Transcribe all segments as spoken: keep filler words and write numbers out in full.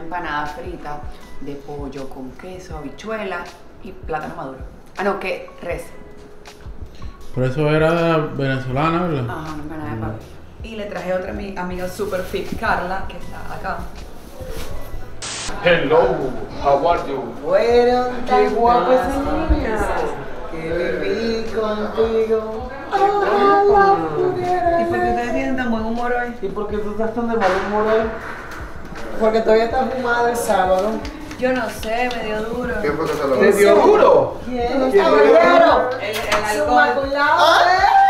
empanada frita de pollo con queso, habichuela y plátano maduro. Ah, no, ¿qué? Res. Por eso era venezolana, ¿verdad? Ajá, una empanada de papa. Y le traje a otra mi amiga super fit, Carla, que está acá. Hello, how are you? Fueron Qué guapa esa niña que viví contigo. Ojalá pudiera. ¿Y por qué ustedes tienen tan buen humor hoy? ¿Y por qué tú estás tan de mal humor hoy? Porque todavía estás fumada el sábado. Yo no sé, me dio duro. ¿Quién fue que se lo ¿Te dio duro? ¿Quién? ¿Quién? ¡Caballero! El, el ¡Su alcohol. maculado!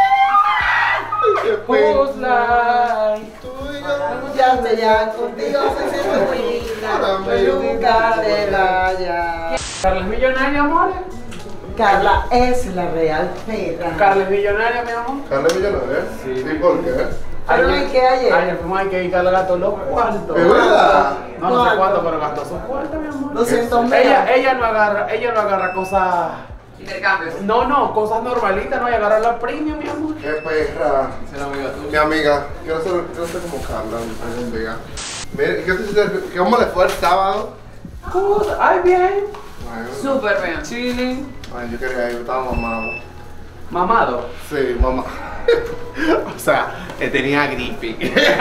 Who's like? Ya te ya contigo se siente muy linda. Pero nunca te vayas. ¿Carla es millonaria, amor? Carla es la real perra. ¿Carla es millonaria, mi amor? ¿Carla es millonaria? Sí. ¿Y por qué? ¿Pero Ayer- en qué ayer? Ayer fuimos a que Carla gastó los cuartos. ¿Es verdad? No, no sé ¿Cuánto? cuánto, pero gastó sus cuartos, mi amor. doscientos mil. Ella, ella no agarra, ella no agarra cosas. Intercambios. No, no, cosas normalitas, no, ella agarra la premium, mi amor. ¡Qué perra! Será amiga tuya. Mi amiga, quiero ser, quiero ser como Carla algún día. Mira, ¿qué te- ¿cómo le fue el sábado? Good, ay, bien. Bueno, Súper bien. Chilling. ay, yo quería ir, estaba mamado. Mamado. Sí, mamá. O sea, que tenía gripe.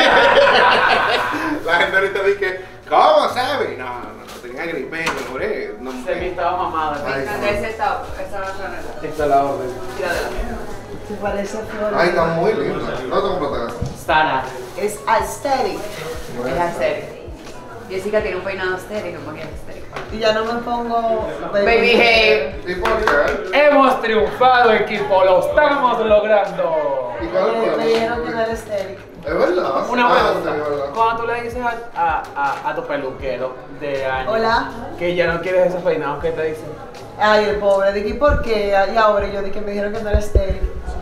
La gente ahorita dice, ¿cómo sabe? No, no, no, tenía gripe, me juré. No, Se me estaba mamada. Me encanta ese top, esa ranera. Esta es la orden. Tíratela. ¿Te parece flor? Ay, está muy linda. No te compraste. Sara. Es aesthetic. Es astérico. Jessica tiene un peinado astérico, porque es astérico. Y ya no me pongo Baby hair. ¿Y por qué? Hemos triunfado, equipo, lo estamos logrando. ¿Y cuál es el Me, me problema? dijeron que no era aesthetic. ¿Es verdad? Una Ah, pregunta. sí, es verdad. Cuando tú le dices a, a, a, a tu peluquero de años Hola. que ya no quieres esos peinados, ¿qué te dicen? Ay, el pobre, dije, ¿y por qué? Y ahora yo dije que me dijeron que no era aesthetic.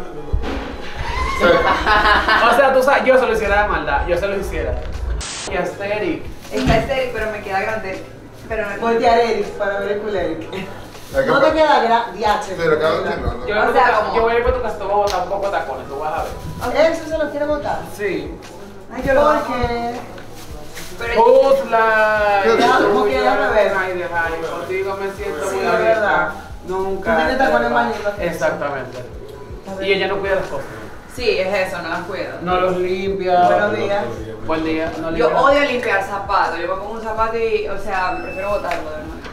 Sí. O sea, tú sabes, yo se lo hiciera de maldad, yo se lo hiciera. Y aesthetic. Está estéril, pero me queda grande. Pero no Voltear Eric para ver el cool Eric. Hay que- No te queda grande, ya, Sí, lo acabo de decir, ¿no? Yo, O voy sea, a- como- yo voy a ir para tu casa, tú vas a botar un poco de tacones, tú vas a ver. ¿Eso se lo quiere votar? Sí. Ay, yo lo amo. Porque... Pero Good life. Ya, porque ya me veo. Ay, de Harry, contigo me siento Sí, muy es abierta. verdad. Nunca. Tú tienes tacones más lindos que eso. Exactamente. A ver. Y ella no cuida las cosas. sí, es eso, no las cuido. No los limpia. Buenos días. Buen día. No Yo limpia. odio limpiar zapatos. Yo me pongo un zapato y, o sea, prefiero botarlo de nuevo.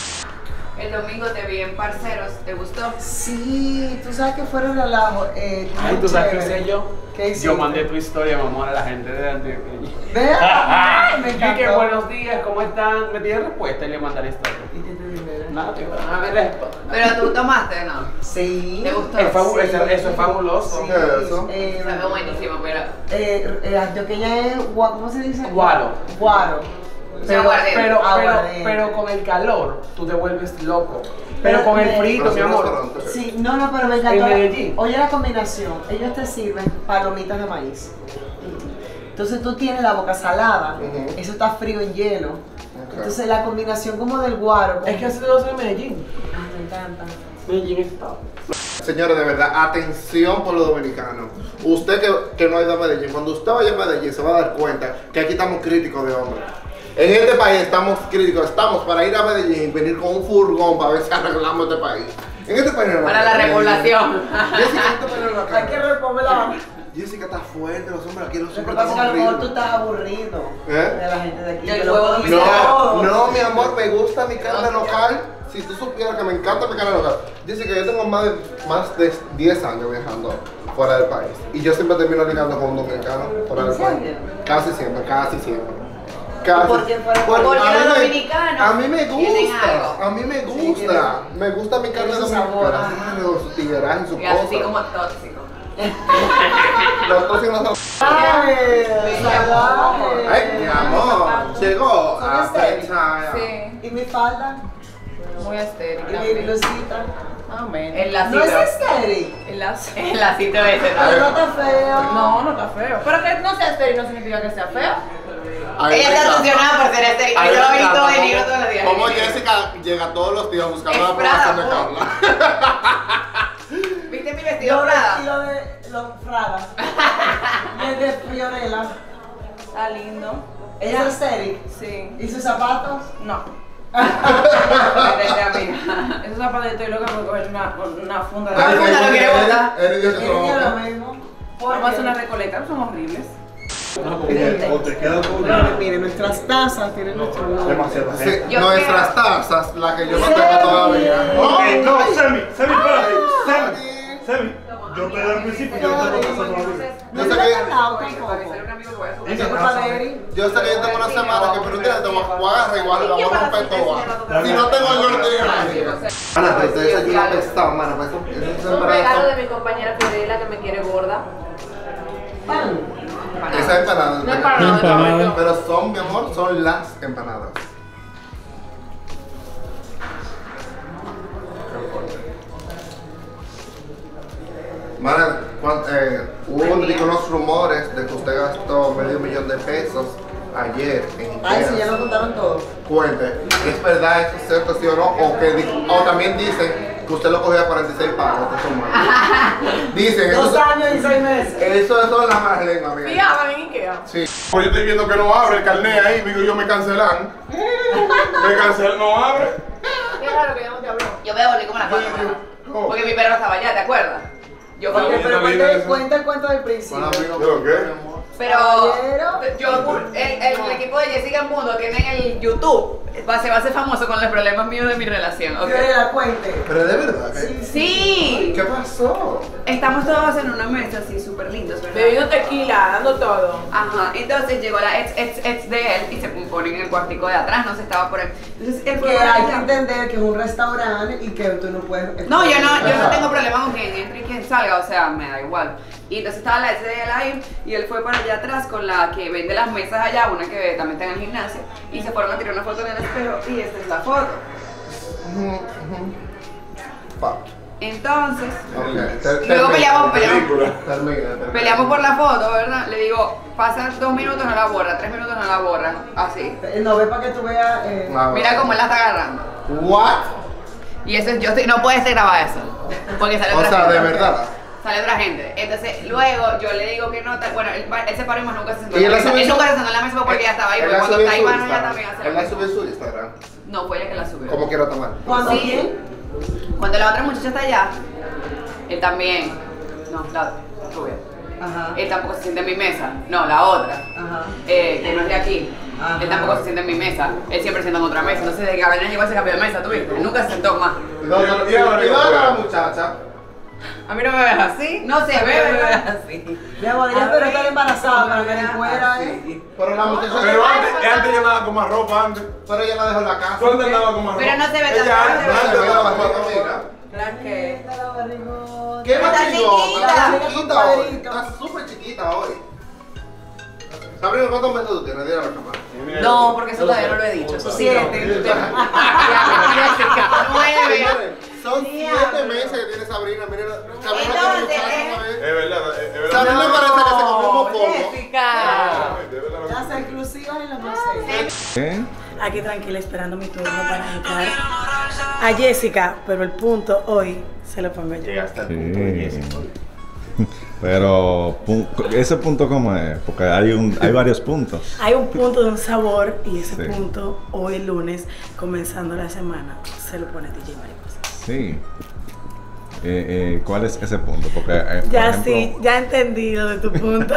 El domingo te vi en Parceros, ¿te gustó? Sí, tú sabes que fuera un relajo. Eh, Ay, ¿tú sabes qué hice yo? ¿Qué hiciste? Yo mandé tu historia, mi amor, a la gente de Antioquia. Vea, me Y que encantó. buenos días, ¿cómo están? Me pidieron respuesta y le mandé la historia. ¿Y qué te dije? Nada, tío, a ver, respuesta. Pero tú tomaste, ¿no? Sí. ¿Te gustó? Es fabu- Sí. eso, eso es fabuloso. Sí. ¿Qué es eso? Eh, Se ve buenísimo, pero... eh, eh, antioqueña es, gua- ¿cómo se dice? Guaro. Guaro. Pero, aguardiente. pero, pero, Aguardiente. pero con el calor tú te vuelves loco. Pero con el me- frito, mi Pero amor. son restaurantes. Sí, no, no, pero me encantó. En Medellín. Oye la combinación, ellos te sirven palomitas de maíz. Entonces tú tienes la boca salada, Ujú. eso está frío en hielo. Ok. Entonces la combinación como del guaro. como- Es que así lo soy en Medellín. Ah, me encanta. Medellín es top. Señores, de verdad, atención por los dominicanos. Usted que, que no ha ido a Medellín, cuando usted vaya a Medellín se va a dar cuenta que aquí estamos críticos de hombres. En este país estamos críticos, estamos para ir a Medellín y venir con un furgón para ver si arreglamos este país. En este país no va a Para la haber- repoblación. Jessica, en este país no va a Hay que haber- reformular. Jessica está fuerte, los hombres aquí, los Lo que hombres pasa es que a están lo mejor tú horribles. estás aburrido ¿Eh? de la gente de aquí. Del que lo huevo pueden dominicano. hacer. No, no, mi amor, me gusta mi carne local. Si tú supieras que me encanta mi carne local. Jessica, yo tengo más de, más de diez años viajando fuera del país. Y yo siempre termino ligando con un dominicano fuera ¿En del país. serio? Casi siempre, casi siempre. Casi. ¿Por qué fuera- Porque Porque a mí los me- dominicanos A mí me tienen gusta. algo. A mí me Sí, gusta. tiene- Me gusta mi carne tiene su sabor. dominicana. Claro, su tigueraje y su Y así cosa. como tóxico. Los tóxicos no son- ¡Ay! Mi salvaje. Ay, mi amor. Llegó. Son a estériles. fecha. Sí, ¿Y mi falda? muy estéril. ¿Y mi blusita? Amén. El lacito. ¿No es estéril? El lazo- el lacito ese, Pero no ¿no? está feo. No, no está feo. Pero que no sea estéril no significa que sea feo. Ay, Ella me está encanta. obsesionada por ser estéril. Ay, Yo lo me he visto encanta de negro cómo- todos los días. Como Jessica llega todos los días buscando la Es aprobación de bravo. Carla. ¿Viste mi vestido Los Prada? vestidos de los Prada. Desde Fiorella. Está lindo. ¿Ella es Eric? Sí. ¿Y sus zapatos? No. Desde amiga. Esos zapatos estoy loca por coger una, una funda de... Todo el mundo lo quiere botar. Eres Dios que se lo Ella bota. lo mismo. Vamos a hacer una recoleta, son horribles. O te queda con Pero miren, nuestras tazas tienen nuestro nombre. demasiado. Sí, Yo nuestras tazas, la que yo no tengo todavía. Ok, no, Semi, Semi, espérate. Semi, Semi. Yo te doy al principio y yo no tengo que pasar todavía. No Yo se sé le que- ha hablado Para que tampoco. sale un amigo que voy a subir. Es culpa de Eric. Yo sé que yo tengo una semana que por un día te voy a agarrar igual y la voy a romper toda. Si no tengo el orden de nadie. Ana, pero ustedes aquí no apestaban, mano. Pues eso Un regalo de empanadas mi compañera Fiorella que me quiere gorda. Pan. son. Esas empanadas. No es para nada, Empanada. no, Pero son, mi amor, son las empanadas. Mana, cuan- eh, hubo unos rumores de que usted gastó medio millón de pesos ayer en Ay, sí, ya Ikea. nos contaron todo. Cuente, ¿es verdad, es cierto, sí o no? O, que, di- o también dicen que usted lo cogió a cuarenta y seis pagos. Esto es mal. Dicen, eso, Dos años y seis meses. eso, eso es la más lengua, amiga. Fiaban en Ikea. Sí. Pues yo estoy viendo que no abre el carnet ahí, digo yo me cancelan. Me cancelan, no abre. Qué raro que ya no te habló. Yo me volví como la cuatro. Oh. Porque mi perro estaba allá, ¿te acuerdas? Yo fui. Porque, pero también cuenta, eso. cuenta el cuento del principio. Bueno, amigo, ¿Pero qué? Pero Caballero. yo, el, el, el equipo de Jessica Mundo tiene el YouTube. Va, se va a hacer famoso con los problemas míos de mi relación. ¿ok? Fiorella, cuente. Pero de verdad, ¿qué? Sí, Sí. ¿Qué pasó? Estamos todos en una mesa así súper lindos, ¿verdad? Bebiendo tequila, dando todo. Ajá, entonces llegó la ex, ex, ex de él y se pone en el cuartico de atrás, no se estaba por él. Entonces él fue Que para hay que allá. entender que es un restaurante y que tú no puedes. No, yo no, yo no Ajá. tengo problema con quien entre y quien salga, o sea, me da igual. Y entonces estaba la ex de él ahí y él fue para allá atrás con la que vende las mesas allá, una que también está en el gimnasio, y se fueron a tirar una foto en el espejo y esta es la foto. Pa. Entonces, Ok, ter- y luego termina, peleamos, peleamos. Película. Termina, termina. Peleamos por la foto, ¿verdad? Le digo, pasa dos minutos, no la borra, tres minutos, no la borra, así. No, ve para que tú veas. Eh, Ah, Mira cómo él la está agarrando. What? Y eso, yo estoy, no puedes grabar eso. Porque sale O otra sea, gente. de verdad. Sale otra gente. Entonces, luego yo le digo que no, ta- bueno, él, va- él se paró y más nunca se sentó Y en él la la mesa. subió Él en su- nunca se sentó en la mesa porque ya estaba ahí. Él Porque la cuando subió está en su Iván ya Instagram. también hace Él lo la subió en mismo. su Instagram. No, fue ella que la subió. Como quiera tomar. ¿Cuándo Sí. quién? Cuando la otra muchacha está allá, él también. No, la rubia. Ajá. Él tampoco se siente en mi mesa. No, la otra. Ajá. Eh, que no es de aquí. Ajá. Él tampoco se siente en mi mesa. Él siempre se sienta en otra mesa. Entonces, desde que Gabriela llegó, se cambió de mesa, ¿tú viste? Él nunca se sentó más. ¿Y dónde y dónde está la muchacha? A mí no me ves así. No se A mí ve, no me ves ¿verdad? así. Mi amor, ella espero estar embarazada para que le fuera, ¿eh? Sí. Pero la muchacha. Pero antes, antes yo andaba con más ropa antes. Pero ella la dejó en la casa. Tú antes andabas con más ropa. Pero no se ve tan Ella mal, antes se ve Se antes ve la andaba con más barriga, ropa. mira. Claro que... La barrigota. ¿Qué Está barrigón? chiquita. Está chiquita hoy. Compadrito. Está súper chiquita hoy. Sabrina, ¿cuántos meses tú tienes? Dile a la cámara. No, porque eso todavía no lo he dicho. Eso sí. Siete. Nueve. Son siete meses que tiene Sabrina. Miren, Sabrina tiene Entonces, muchacha, eh. ¿sabes? Es verdad, es verdad. Sabrina parece que se comió un mofongo. Jessica. Es verdad lo que- Las exclusivas en los museos. Aquí tranquila esperando mi turno para entrar a Jessica, pero el punto hoy se lo pongo yo. Llegaste al Sí. punto de Jessica. Pero, pu- ¿ese punto cómo es? Porque hay, un, hay varios puntos. Hay un punto de un sabor y ese Sí. punto hoy lunes, comenzando la semana, se lo pone D J Mariposa. Sí. Eh, eh, ¿Cuál es ese punto? Porque, eh, por Ya ejemplo, sí, ya entendí lo de tu punto.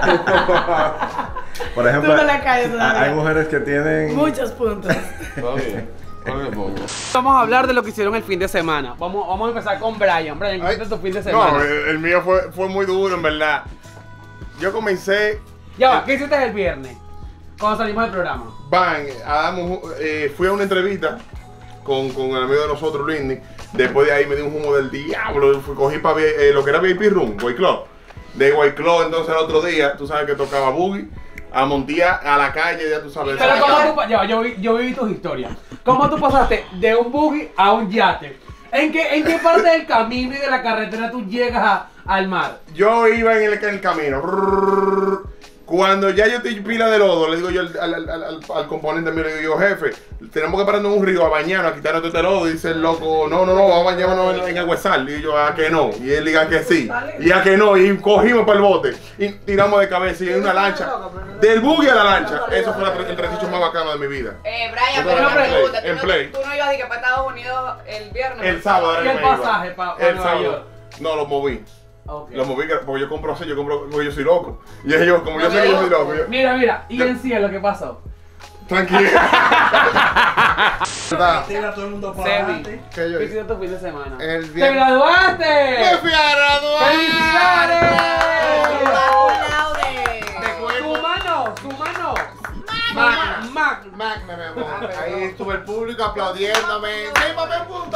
por ejemplo, Tú no la calles todavía. hay mujeres que tienen... Muchos puntos. Está bien. ¿Cuál le pongo? Vamos a hablar de lo que hicieron el fin de semana. Vamos, vamos a empezar con Brian. Brian, ¿qué Ay, fue tu fin de semana? No, el, el mío fue, fue muy duro, en verdad. Yo comencé, Ya va, ¿qué hiciste el viernes? Cuando salimos del programa. van, hagamos, eh, fui a una entrevista con, con el amigo de nosotros, Luisny. Después de ahí me dio un humo del diablo. Fui, cogí para eh, lo que era V I P Room, White Club. De White Club, entonces el otro día, tú sabes que tocaba Boogie. A Montía a la calle, ya tú sabes. Pero ¿cómo tú, pa- ya va, yo, vi, yo viví tus historias. ¿Cómo tú pasaste de un buggy a un yate? ¿En qué, ¿En qué parte del camino y de la carretera tú llegas a- al mar? Yo iba en el, en el camino. Cuando ya yo estoy pila de lodo, le digo yo al, al, al, al, al componente mío, le digo yo, jefe, tenemos que pararnos en un río a bañarnos, a quitarnos todo este lodo. Y dice el loco, no, no, no, vamos a bañarnos en, en el huesal. Y yo, a que no. Y él diga que sí. Y a que no. Y cogimos para el bote. Y tiramos de cabeza y en una lancha. Del buggy a la lancha. Eso fue el tresillo más bacano de mi vida. Eh, Brian, Yo pero en una Play, pregunta. en ¿Tú, Play. no, tú no ibas a ir para Estados Unidos el viernes? El sábado ¿Y era el que me iba. pasaje pa- pa El Nueva sábado. York? No, lo moví. Okay. Lo moví porque yo compro así, yo compro porque yo soy loco. Y ellos, como yo sé que yo soy loco, yo, Mira, mira, y en sí es lo que pasó. tranquilo. ¿Verdad? Tira a todo el mundo para Semi, adelante. ¿Qué yo ¿qué hice? hiciste tu fin de semana? El ¡Te viernes. graduaste! ¡Me fui a graduar! ¡Felicidades! Laude. ¡Tu mano! ¡Tu mano! Mac, Mac. Mac, me amor. Ahí estuvo el público aplaudiéndome. ¡Sí, papi, punto!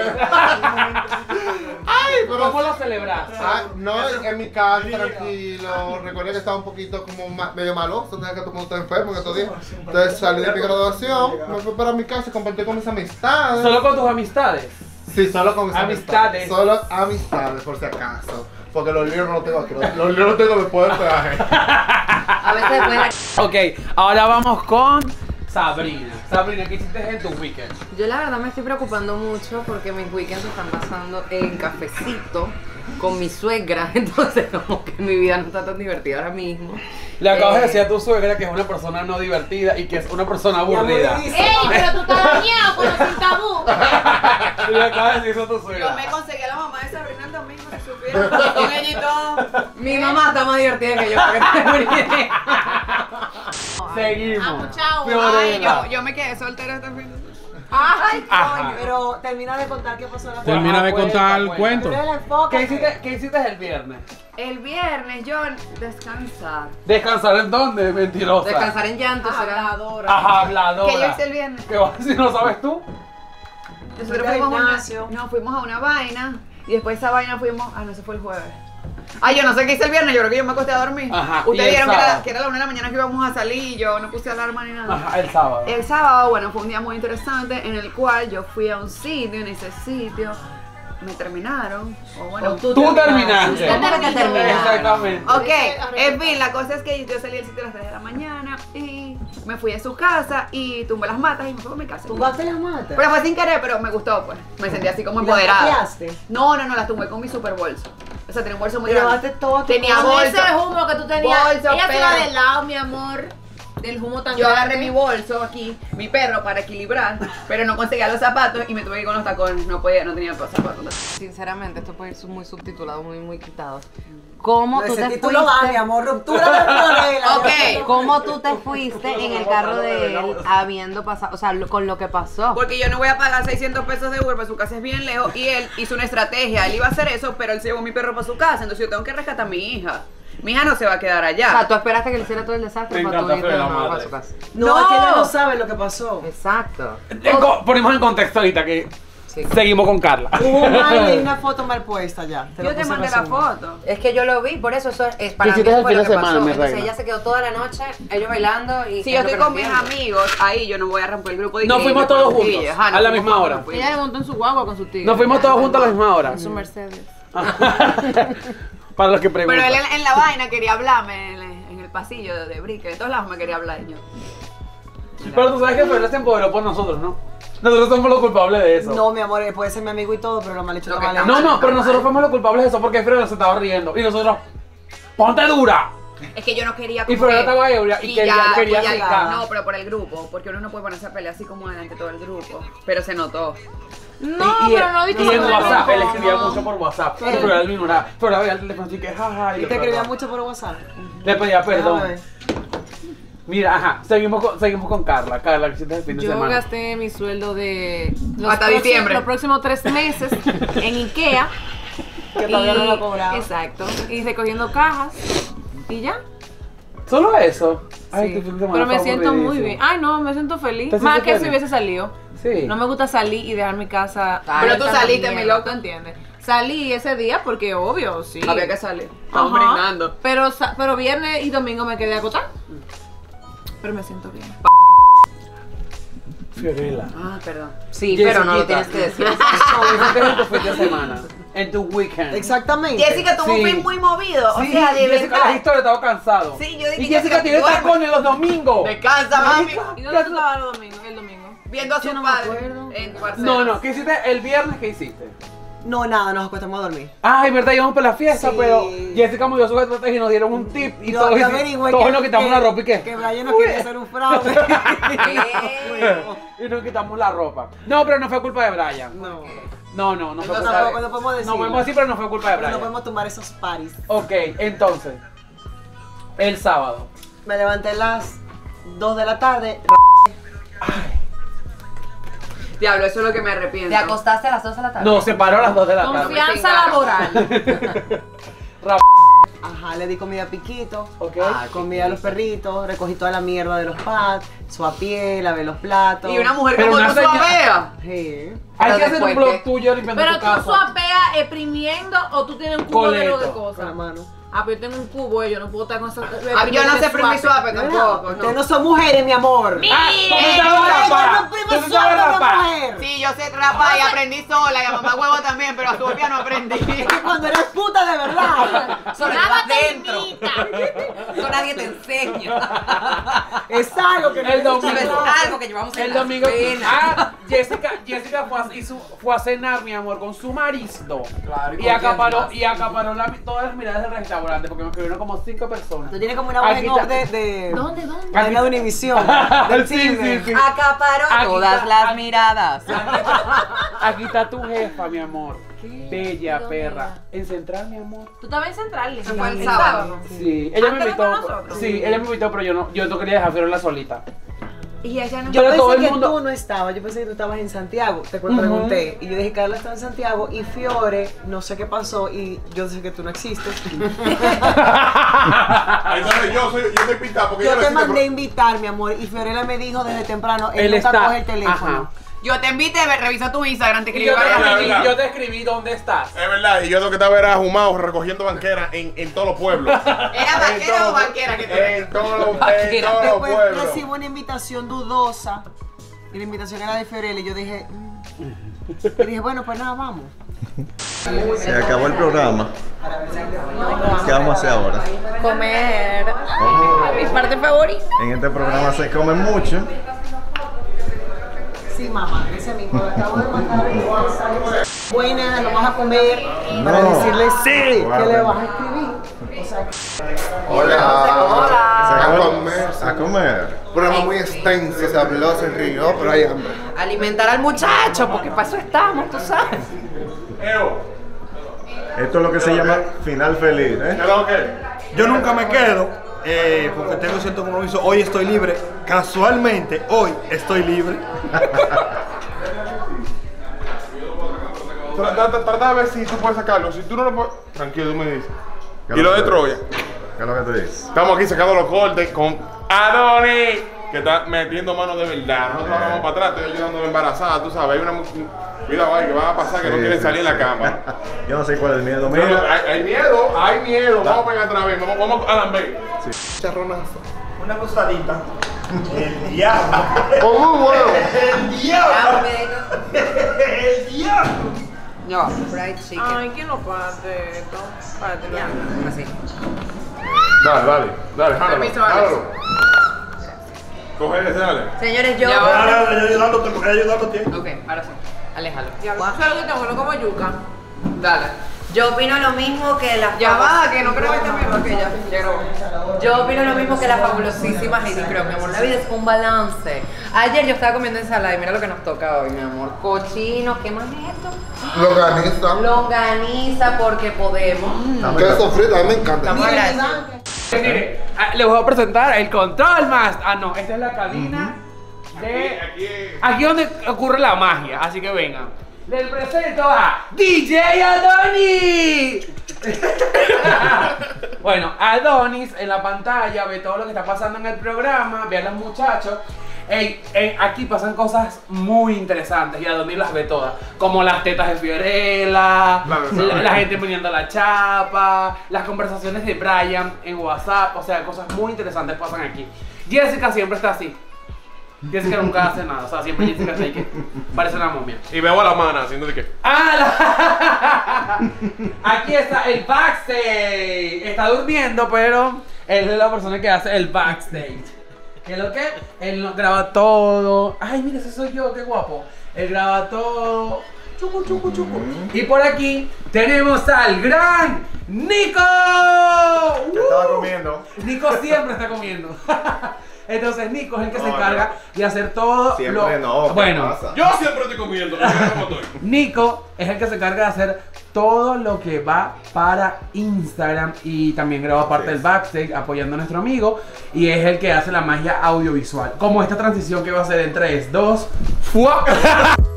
Ay, pero ¿Cómo lo celebraste? Ah, no, en mi casa, tranquilo. Recuerda que estaba un poquito como ma- medio malo. Entonces que todo el mundo está enfermo en estos días. Entonces salí de mi graduación, me fui para mi casa y compartí con mis amistades. ¿Solo con tus amistades? Sí, solo con mis Amistades. amistades. Solo amistades, por si acaso. Porque los libros no los tengo aquí. Los, los libros los tengo después del peaje. A veces después Ok, ahora vamos con Sabrina. Sabrina, ¿qué hiciste en tu weekend? Yo la verdad me estoy preocupando mucho porque mis weekends se están pasando en cafecito con mi suegra, entonces como que mi vida no está tan divertida ahora mismo. Le acabas Eh, de decir a tu suegra que es una persona no divertida y que es una persona aburrida. ¡Ey, pero tú estás dañado con los sin tabú! Le acabas de decir eso a tu yo suegra. me conseguí a la mamá de Sabrina el domingo, si supieran, con ella y todo. Mi mamá está más divertida que yo. porque- Seguimos. Amo, chao. Ay, Fiorella. yo, yo me quedé soltera este fin de semana. ¡Ay, Ajá. coño! Pero termina de contar qué pasó en la Termina de Cuenta, contar el cuenta. cuento. Pero el enfoque. ¿Qué hiciste, ¿Qué hiciste el viernes? El viernes yo descansar. ¿Descansar en dónde, mentirosa? Descansar en llanto será. Habladora. Ajá, habladora. ¿Qué yo hice el viernes? ¿Qué vas a decir? ¿No sabes tú? Nosotros Fuiste al fuimos a una, gimnasio. no, fuimos a una vaina y después de esa vaina fuimos, ah no, eso fue el jueves. Ah, yo no sé qué hice el viernes, yo creo que yo me acosté a dormir. Ajá, ¿y Ustedes el vieron que era, sábado? que era la una de la mañana que íbamos a salir y yo no puse alarma ni nada. Ajá, el sábado. El sábado, bueno, fue un día muy interesante en el cual yo fui a un sitio, en ese sitio me terminaron, o bueno, O tú Tú terminaste. terminaste. ¿Cómo que terminaste? Exactamente. Ok, en fin, la cosa es que yo salí del sitio a las tres de la mañana y me fui a su casa y tumbé las matas y me fui a mi casa. ¿Tumbaste las matas? Pero fue sin querer, pero me gustó, pues. Me sentí así como ¿Y las empoderada. pateaste? No, no, no, las tumbé con mi super bolso. O sea, tenía un bolso muy Pero grande. llevaste todo tu Tenía bolso. bolso. Ese humo que tú tenías. Bolso, Ella se iba pero- de lado, mi amor. Del humo tan Yo grande. agarré mi bolso aquí, mi perro para equilibrar, pero no conseguía los zapatos y me tuve que ir con los tacones. No podía, no tenía los zapatos. Sinceramente, esto puede ir muy subtitulado, muy, muy quitado. ¿Cómo tú Ese te título va, mi fuiste? amor. Ruptura de Fiorella. Ok. ¿Cómo tú te fuiste en el carro de él habiendo pasado, o sea, lo- con lo que pasó? Porque yo no voy a pagar seiscientos pesos de Uber, porque su casa es bien lejos y él hizo una estrategia. Él iba a hacer eso, pero él se llevó mi perro para su casa, entonces yo tengo que rescatar a mi hija. Mi hija no se va a quedar allá. O sea, tú esperaste que le hiciera todo el desastre Me para tu encanta irte de Fiorella nuevo madre. para su casa. No, No. es que ella no sabe lo que pasó. Exacto. En co- Ponemos en contexto ahorita que Sí. seguimos con Carla. Hubo un baile y una foto mal puesta ya. Te lo Yo te puse mandé la resumen. foto. Es que yo lo vi, por eso eso es para mí hiciste eso el fue fin lo de que semana, pasó. mi Entonces reina? ella se quedó toda la noche, ellos bailando y Si yo es lo estoy que no con mis entiendo. amigos, ahí yo no voy a romper el grupo de Nos que- fuimos de todos cosquillas. juntos, Ajá, nos a la fuimos misma juntos, hora. nos fuimos. Ella le montó en su guagua con su tío. Nos fuimos todos juntos a la misma hora. En su Mercedes. Para los que preguntan. Pero él en, en la vaina quería hablarme en, el- en el pasillo de, de Brick, de todos lados me quería hablar y yo. Pero tú sabes que Fiorella se empoderó por nosotros, ¿no? Nosotros somos los culpables de eso. No, mi amor, él puede ser mi amigo y todo, pero lo mal hecho Lo está que mal está hecho. No, no, pero nosotros fuimos los culpables de eso porque Fiorella se estaba riendo. Y nosotros, ¡ponte dura! Es que yo no quería Y como Fiorella que estaba ebria y quería, quillar, quería quillar. acercar. No, pero por el grupo, porque uno no puede ponerse a pelear así como delante de todo el grupo. Pero se notó. No, y, y- pero no viste y en que WhatsApp, no. él escribía mucho por WhatsApp. Y Pero- Fiorella al mismo era, Fiorella veía el teléfono así que jaja. Y le te escribía perdonaba. mucho por WhatsApp. Le pedía Déjame perdón. ver. Mira, ajá, seguimos con, seguimos con Carla. Carla, que hiciste el fin de Yo semana. gasté mi sueldo de los Hasta próximos- diciembre. los próximos tres meses en Ikea. Que todavía Y- no lo he cobrado. Exacto. Y recogiendo cajas. Y ya. ¿Solo eso? Ay, Sí. tu fin de semana Pero me fue siento muy aburridísimo. bien. Ay, no, me siento feliz. ¿Te Más sientes que si feliz? hubiese salido. Sí. No me gusta salir y dejar mi casa. Pero tú abierta saliste, a la mi mierda, loco. ¿tú entiendes? Salí ese día porque obvio, sí. Había que salir. Estamos Ajá. brindando. Pero, sa- pero viernes y domingo me quedé a acotar. Pero me siento bien. Fiorella. Ah, perdón. Sí, pero no lo tienes que decir. No, eso es en tu fin de semana. En tu weekend. Exactamente. Jessica tuvo un Sí. fin muy movido. Sí, o sea, de Jessica, verdad. las historias estaba cansado. Sí, yo dije, Y Jessica tiene duerme. tacones los domingos. Descansa, mami. ¿Y dónde tú estabas el domingo? El domingo. Viendo a su Yo no me padre acuerdo. en Barcelona. No, no, ¿qué hiciste el viernes? ¿Qué hiciste? No, nada, nos acostamos a dormir. Ay, verdad, íbamos para la fiesta, Sí. pero Jessica movió su estrategia y nos dieron un tip y Yo- todos, yo averigüé todos que- nos quitamos que- la ropa y qué. Que Brian no quería hacer un fraude. Y nos quitamos la ropa. No, pero no fue culpa de Brian. No. No, no, no fue Entonces, culpa tampoco, de no podemos decir. No podemos decir, pero no fue culpa de Pero no Brian. podemos tomar esos paris. Ok, entonces, el sábado. Me levanté a las dos de la tarde. Diablo, eso es lo que me arrepiento. ¿Te acostaste a las dos de la tarde? No, se paró a las dos de la tarde. Confianza laboral. Ra- Ajá, le di comida a Piquito. Ok. Ah, comida a los perritos. Recogí toda la mierda de los pads. Suapié, lavé los platos. Y una mujer Pero como una tú señora- suavea. Sí. Hay Pero que hacer un después blog que- tuyo limpiando Pero tu tú casa. suapeas exprimiendo o tú tienes un cubo de lo de Coleto. Con la cosas. mano. Ah, pero yo tengo un cubo, eh, yo no puedo estar con eso. Ah, yo no sé exprimir suave tampoco. Ustedes No. no son mujeres, mi amor. Ah, ¿tú no sabes rapar? ¿Tú no sabes rapar? mujer. Sí, yo sé trapar y aprendí sola, y a mamá huevo también, pero a Sofía no aprendí. Cuando eres puta de verdad. Solo Nada llevas te dentro. invita. Eso nadie te enseña. Es algo que El domingo. Es algo que llevamos en El las domingo. venas. Ah, Jessica, Jessica fue a, hizo- fue a cenar, mi amor, con su marido. Claro, ¿y y con acaparó, quién y acaparó la- todas las miradas del restaurante porque me escribieron como cinco personas. Tú tienes como una voz Aquí en off está. de, de, ¿Dónde, dónde? de la Univisión. Del Sí, cine. sí, sí. Acaparó Aquí todas está, las aquí- miradas. Aquí está tu jefa, mi amor. Bella ¿Dónde perra. era? En Central, mi amor. Tú estabas en Central. Eso fue el el sábado. Sí, ella me Antes de invitó. con nosotros. Sí, ella me invitó, pero yo no, yo no quería dejar a Fiorella solita. Y ella no. Yo Pero pensé todo el que mundo- tú no estabas, yo pensé que tú estabas en Santiago, te Ujú. pregunté. Y yo dije, Carla está en Santiago y Fiore, no sé qué pasó y yo sé que tú no existes. Entonces yo soy, yo soy pintado porque Yo no te existe, mandé a invitar, mi amor, y Fiorella me dijo desde temprano, él, Él nunca está. coge el teléfono. Ajá. Yo te invité, ve, revisa tu Instagram, te Y escribí yo te, varias verdad, escribí, verdad. yo te escribí dónde estás. Es verdad, y yo lo que estaba era ahumado recogiendo banquera en, en todos los pueblos. ¿Era En banquera todos- o banquera que tú eres? En todos los, en Banquera. todos los Después pueblos. recibo una invitación dudosa y la invitación era de Fiorella y yo dije, mm. y dije, bueno, pues nada, vamos. Se acabó el programa. ¿Qué vamos a hacer ahora? Comer. Oh. Mi parte favorita. En este programa se come mucho. Sí, mamá, ese mismo, lo acabo de mandar. Buenas, nos vamos a comer para No. decirle sí, que Guarda. le vas a escribir. O sea, Hola. Se A acabó- comer. A comer. Un programa muy extenso, se habló, se rió, pero hay hambre. Alimentar al muchacho, porque para eso estamos, tú sabes. Esto es lo que se llama final feliz, ¿eh? Yo nunca me quedo eh, porque tengo cierto compromiso. Hoy estoy libre. Casualmente, hoy estoy libre. Trata, trata- trata de ver si tú puedes sacarlo. Si tú no lo puedes. Tranquilo, tú me dices. ¿Qué Y es lo que de tú Troya. dices? ¿Qué es lo que tú dices? Estamos aquí sacando los cortes con Adonis, que está metiendo manos de verdad. Nosotros vamos para atrás, estoy ayudando a la embarazada, tú sabes. Hay una. mu- Cuidado ahí, que van a pasar que no Sí, quieren sí, salir en la sí. cámara. Yo no sé cuál es el miedo. No, no, Mira. hay, hay miedo, hay miedo. Vamos a pegar otra vez. Vamos, vamos a Lambe. Charronazo. Una gustadita. El diablo. Con un huevo. El diablo. El diablo. No, fried chicken. Ay, ¿quién no parte esto? Párate, Ya, así. Dale, dale, dale, jálalo. Permiso, Alex. Jálalo. Coge ese, dale. Señores, yo. Ya va. Ahora yo ayudándote, porque ayudándote. Ok, ahora sí. Aléjalo. Ya, ¿sabes lo que tengo? No como yuca. Dale. Yo opino lo mismo que la Ya va, que no creo que esté mejor que ella. Ya grabó. Yo opino lo mismo que la fabulosísima Heidi Creo, mi amor. La vida es un balance. Ayer yo estaba comiendo ensalada y mira lo que nos toca hoy, mi amor. Cochino, ¿qué más es esto? Longaniza. Longaniza porque podemos. Queso frito, a mí me encanta. Estamos agradecidos. Mire, ah, les voy a presentar el control más. Ah, no, esta es la cabina de. Aquí, Aquí es donde ocurre la magia, así que vengan. Les presento a D J Adonis. Bueno, Adonis en la pantalla ve todo lo que está pasando en el programa, ve a los muchachos. Ey, ey, aquí pasan cosas muy interesantes y Adonis las ve todas, como las tetas de Fiorella, la, la gente poniendo la chapa, las conversaciones de Brian en WhatsApp, o sea, cosas muy interesantes pasan aquí. Jessica siempre está así. Jessica nunca hace nada, o sea, siempre Jessica está ahí que parece una momia. Y veo a la mana haciendo de qué. ¡Ah! La... Aquí está el backstage. Está durmiendo, pero él es la persona que hace el backstage. ¿Qué es lo que? Él no- graba todo. Ay, mira, ese soy yo, qué guapo. Él graba todo. Chucu, chucu, chucu. Y por aquí tenemos al gran Nico. Yo estaba comiendo. Nico siempre está comiendo. Entonces Nico es el que se No, encarga de hacer todo Siempre lo... no, ¿qué Bueno, pasa? Yo siempre estoy comiendo, no sé cómo estoy. Nico es el que se encarga de hacer todo lo que va para Instagram y también graba parte del backstage apoyando a nuestro amigo y es el que hace la magia audiovisual. Como esta transición que va a ser en tres, dos, ¡fua!